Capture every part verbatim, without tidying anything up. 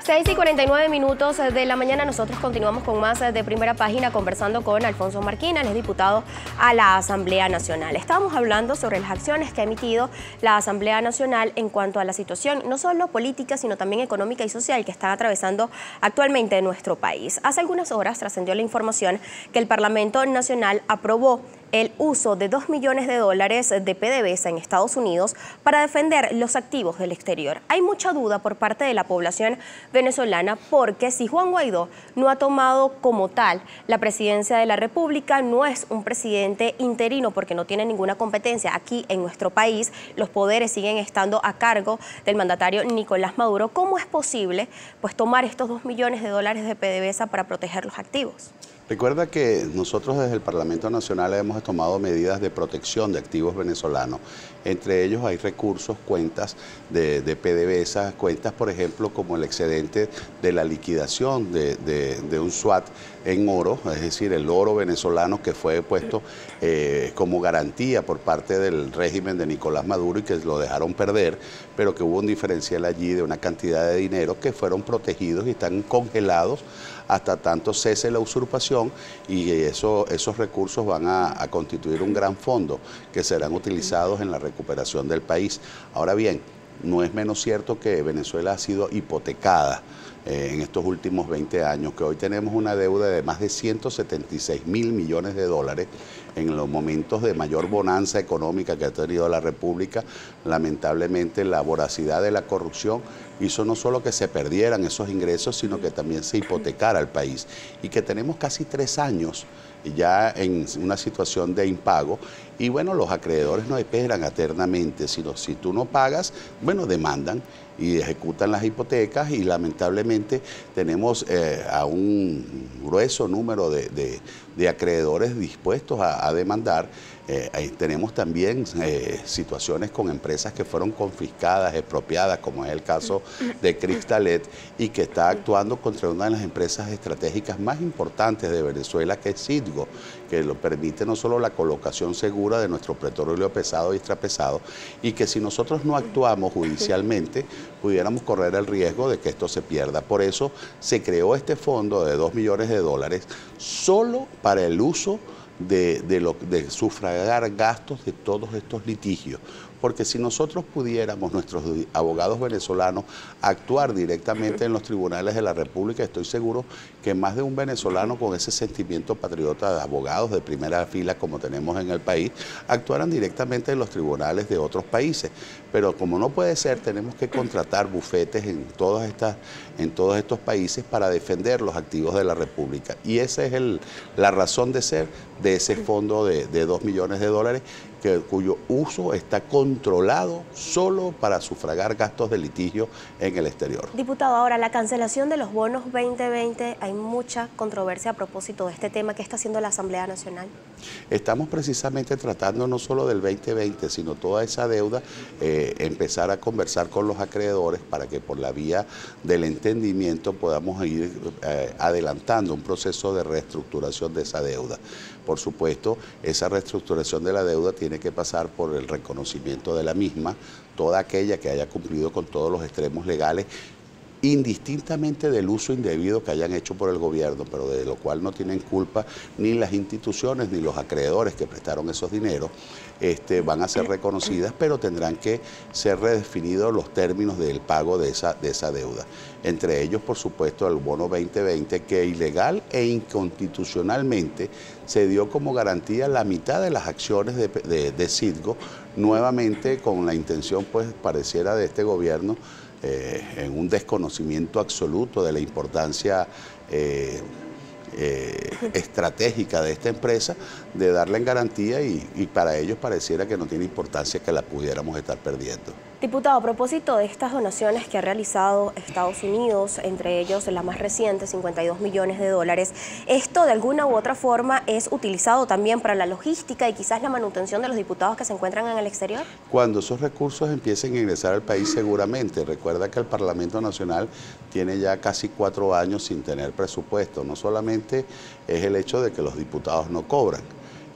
seis y cuarenta y nueve minutos de la mañana nosotros continuamos con más de Primera Página conversando con Alfonso Marquina, él es diputado a la Asamblea Nacional. Estábamos hablando sobre las acciones que ha emitido la Asamblea Nacional en cuanto a la situación no solo política sino también económica y social que está atravesando actualmente nuestro país. Hace algunas horas trascendió la información que el Parlamento Nacional aprobó el uso de dos millones de dólares de P D V S A en Estados Unidos para defender los activos del exterior. Hay mucha duda por parte de la población venezolana porque si Juan Guaidó no ha tomado como tal la presidencia de la República, no es un presidente interino porque no tiene ninguna competencia aquí en nuestro país, los poderes siguen estando a cargo del mandatario Nicolás Maduro. ¿Cómo es posible pues tomar estos dos millones de dólares de P D V S A para proteger los activos? Recuerda que nosotros desde el Parlamento Nacional hemos tomado medidas de protección de activos venezolanos. Entre ellos hay recursos, cuentas de, de P D V S A, cuentas por ejemplo como el excedente de la liquidación de, de, de un SWAT en oro, es decir, el oro venezolano que fue puesto eh, como garantía por parte del régimen de Nicolás Maduro y que lo dejaron perder, pero que hubo un diferencial allí de una cantidad de dinero que fueron protegidos y están congelados hasta tanto cese la usurpación y eso, esos recursos van a, a constituir un gran fondo que serán utilizados en la recuperación del país. Ahora bien, no es menos cierto que Venezuela ha sido hipotecada eh, en estos últimos veinte años, que hoy tenemos una deuda de más de ciento setenta y seis mil millones de dólares en los momentos de mayor bonanza económica que ha tenido la República. Lamentablemente la voracidad de la corrupción hizo no solo que se perdieran esos ingresos, sino que también se hipotecara el país y que tenemos casi tres años ya en una situación de impago y bueno, los acreedores no esperan eternamente, sino si tú no pagas, bueno, demandan y ejecutan las hipotecas y lamentablemente tenemos eh, a un grueso número de, de, de acreedores dispuestos a, a demandar. Eh, ahí tenemos también eh, situaciones con empresas que fueron confiscadas, expropiadas, como es el caso de Cristalet, y que está actuando contra una de las empresas estratégicas más importantes de Venezuela, que es Citgo, que lo permite no solo la colocación segura de nuestro petróleo pesado y extrapesado, y que si nosotros no actuamos judicialmente, pudiéramos correr el riesgo de que esto se pierda. Por eso se creó este fondo de dos millones de dólares solo para el uso De, de, lo, de sufragar gastos de todos estos litigios. Porque si nosotros pudiéramos, nuestros abogados venezolanos, actuar directamente en los tribunales de la República, estoy seguro que más de un venezolano con ese sentimiento patriota de abogados de primera fila como tenemos en el país, actuaran directamente en los tribunales de otros países. Pero como no puede ser, tenemos que contratar bufetes en, todas estas, en todos estos países para defender los activos de la República. Y esa es el, la razón de ser de ese fondo de, de dos millones de dólares, que, cuyo uso está controlado solo para sufragar gastos de litigio en el exterior. Diputado, ahora la cancelación de los bonos veinte veinte, hay mucha controversia a propósito de este tema. ¿Qué está haciendo la Asamblea Nacional? Estamos precisamente tratando no solo del veinte veinte, sino toda esa deuda, eh, empezar a conversar con los acreedores para que por la vía del entendimiento podamos ir eh, adelantando un proceso de reestructuración de esa deuda. Por supuesto, esa reestructuración de la deuda tiene que pasar por el reconocimiento de la misma, toda aquella que haya cumplido con todos los extremos legales, indistintamente del uso indebido que hayan hecho por el gobierno, pero de lo cual no tienen culpa ni las instituciones ni los acreedores que prestaron esos dineros, este, van a ser reconocidas, pero tendrán que ser redefinidos los términos del pago de esa, de esa deuda. Entre ellos, por supuesto, el bono veinte veinte, que ilegal e inconstitucionalmente se dio como garantía la mitad de las acciones de, de, de Citgo, nuevamente con la intención, pues, pareciera de este gobierno, Eh, en un desconocimiento absoluto de la importancia eh, eh, estratégica de esta empresa, de darla en garantía y, y para ellos pareciera que no tiene importancia que la pudiéramos estar perdiendo. Diputado, a propósito de estas donaciones que ha realizado Estados Unidos, entre ellos la más reciente, cincuenta y dos millones de dólares, ¿esto de alguna u otra forma es utilizado también para la logística y quizás la manutención de los diputados que se encuentran en el exterior? Cuando esos recursos empiecen a ingresar al país, seguramente. Recuerda que el Parlamento Nacional tiene ya casi cuatro años sin tener presupuesto. No solamente es el hecho de que los diputados no cobran,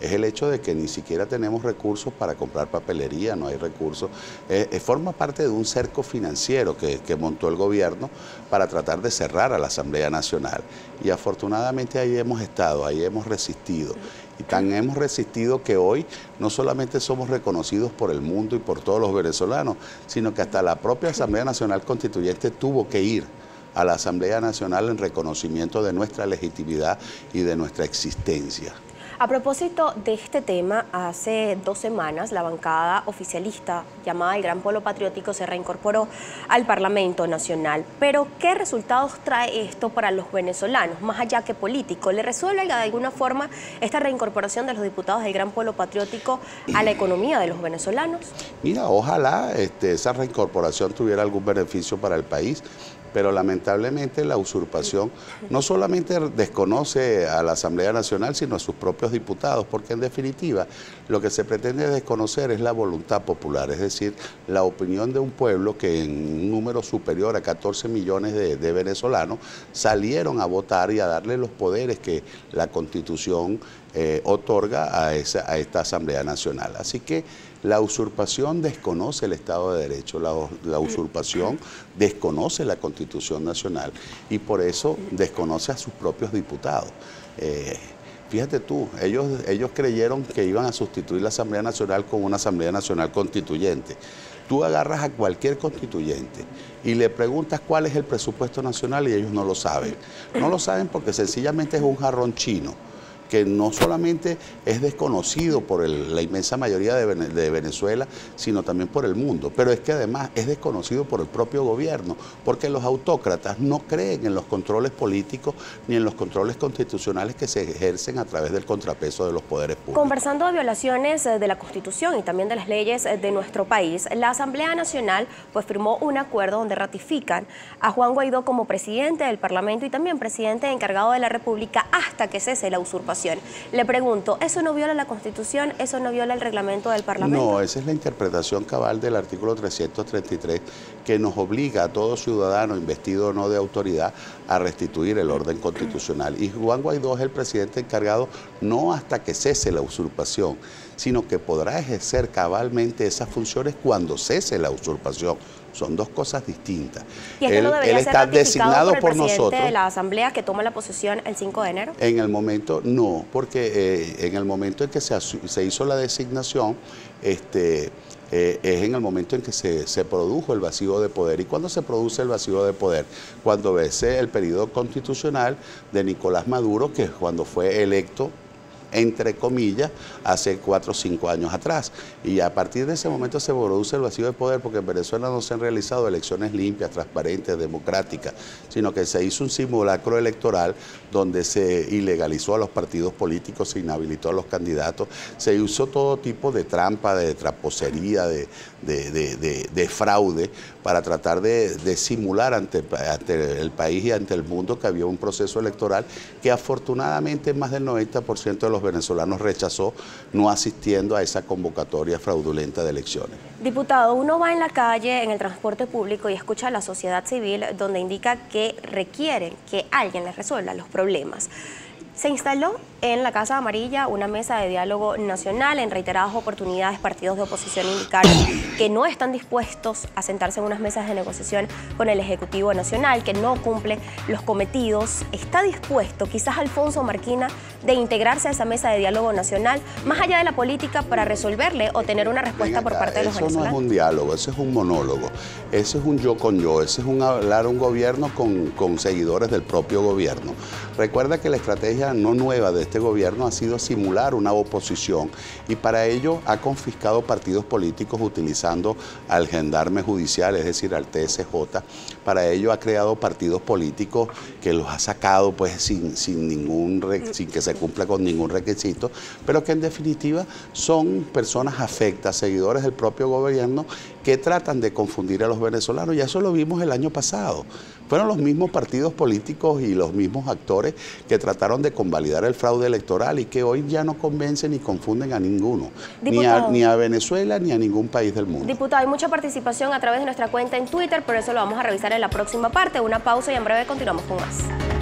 es el hecho de que ni siquiera tenemos recursos para comprar papelería, no hay recursos. Eh, eh, forma parte de un cerco financiero que, que montó el gobierno para tratar de cerrar a la Asamblea Nacional. Y afortunadamente ahí hemos estado, ahí hemos resistido. Y tan hemos resistido que hoy no solamente somos reconocidos por el mundo y por todos los venezolanos, sino que hasta la propia Asamblea Nacional Constituyente tuvo que ir a la Asamblea Nacional en reconocimiento de nuestra legitimidad y de nuestra existencia. A propósito de este tema, hace dos semanas la bancada oficialista llamada el Gran Polo Patriótico se reincorporó al Parlamento Nacional. Pero, ¿qué resultados trae esto para los venezolanos, más allá que político? ¿Le resuelve de alguna forma esta reincorporación de los diputados del Gran Polo Patriótico a la economía de los venezolanos? Mira, ojalá este, esa reincorporación tuviera algún beneficio para el país. Pero lamentablemente la usurpación no solamente desconoce a la Asamblea Nacional, sino a sus propios diputados, porque en definitiva lo que se pretende desconocer es la voluntad popular, es decir, la opinión de un pueblo que en un número superior a catorce millones de, de venezolanos salieron a votar y a darle los poderes que la Constitución eh, otorga a, esa, a esta Asamblea Nacional. Así que la usurpación desconoce el Estado de Derecho, la, la usurpación desconoce la Constitución Nacional y por eso desconoce a sus propios diputados. Eh, fíjate tú, ellos, ellos creyeron que iban a sustituir la Asamblea Nacional con una Asamblea Nacional Constituyente. Tú agarras a cualquier constituyente y le preguntas cuál es el presupuesto nacional y ellos no lo saben. No lo saben porque sencillamente es un jarrón chino, que no solamente es desconocido por el, la inmensa mayoría de, de Venezuela, sino también por el mundo, pero es que además es desconocido por el propio gobierno, porque los autócratas no creen en los controles políticos ni en los controles constitucionales que se ejercen a través del contrapeso de los poderes públicos. Conversando de violaciones de la Constitución y también de las leyes de nuestro país, la Asamblea Nacional pues firmó un acuerdo donde ratifican a Juan Guaidó como presidente del Parlamento y también presidente encargado de la República hasta que cese la usurpación. Le pregunto, ¿eso no viola la Constitución? ¿Eso no viola el reglamento del Parlamento? No, esa es la interpretación cabal del artículo trescientos treinta y tres que nos obliga a todo ciudadano, investido o no de autoridad, a restituir el orden constitucional. Y Juan Guaidó es el presidente encargado no hasta que cese la usurpación, sino que podrá ejercer cabalmente esas funciones cuando cese la usurpación. Son dos cosas distintas. ¿Y esto él, no debería él ser está ratificado designado por el por presidente nosotros de la Asamblea que toma la posesión el cinco de enero? En el momento, no, porque eh, en el momento en que se, se hizo la designación, este, eh, es en el momento en que se, se produjo el vacío de poder. ¿Y cuándo se produce el vacío de poder? Cuando vence el periodo constitucional de Nicolás Maduro, que es cuando fue electo, entre comillas, hace cuatro o cinco años atrás. Y a partir de ese momento se produce el vacío de poder porque en Venezuela no se han realizado elecciones limpias, transparentes, democráticas, sino que se hizo un simulacro electoral donde se ilegalizó a los partidos políticos, se inhabilitó a los candidatos, se usó todo tipo de trampa, de traposería, de, de, de, de, de fraude para tratar de, de simular ante, ante el país y ante el mundo que había un proceso electoral que afortunadamente más del noventa por ciento de los venezolanos rechazó, no asistiendo a esa convocatoria fraudulenta de elecciones. Diputado, uno va en la calle, en el transporte público y escucha a la sociedad civil donde indica que requieren que alguien les resuelva los problemas. Se instaló en la Casa Amarilla una mesa de diálogo nacional. En reiteradas oportunidades partidos de oposición indicaron que no están dispuestos a sentarse en unas mesas de negociación con el Ejecutivo Nacional, que no cumple los cometidos. ¿Está dispuesto quizás Alfonso Marquina de integrarse a esa mesa de diálogo nacional, más allá de la política, para resolverle o tener una respuesta acá, por parte de los venezolanos? Eso no es un diálogo, ese es un monólogo, ese es un yo con yo, ese es un hablar un gobierno con, con seguidores del propio gobierno. Recuerda que la estrategia no nueva de este gobierno ha sido simular una oposición y para ello ha confiscado partidos políticos utilizando al gendarme judicial, es decir, al T S J. Para ello ha creado partidos políticos que los ha sacado pues sin, sin, ningún, sin que se cumpla con ningún requisito, pero que en definitiva son personas afectas, seguidores del propio gobierno que tratan de confundir a los venezolanos. Y eso lo vimos el año pasado. Fueron los mismos partidos políticos y los mismos actores que trataron de convalidar el fraude electoral y que hoy ya no convencen ni confunden a ninguno, ni a, ni a Venezuela ni a ningún país del mundo. Diputado, hay mucha participación a través de nuestra cuenta en Twitter, pero eso lo vamos a revisar en la próxima parte. Una pausa y en breve continuamos con más.